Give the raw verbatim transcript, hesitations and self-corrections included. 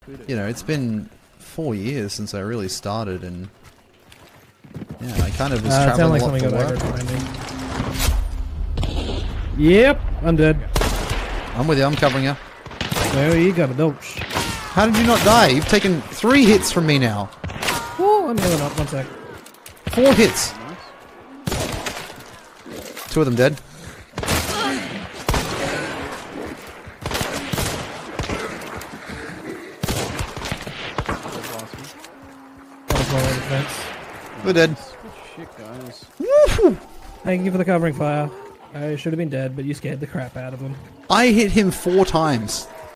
you know, it's been four years since I really started, and yeah, I kind of was uh, traveling like a lot for work. Yep, I'm dead. I'm with you, I'm covering you. There you got a dose. How did you not die? You've taken three hits from me now. Oh, I'm healing up, one sec. Four hits. Two of them dead. We're dead. Shit, guys. Woohoo! Thank you for the covering fire. I should have been dead, but you scared the crap out of him. I hit him four times.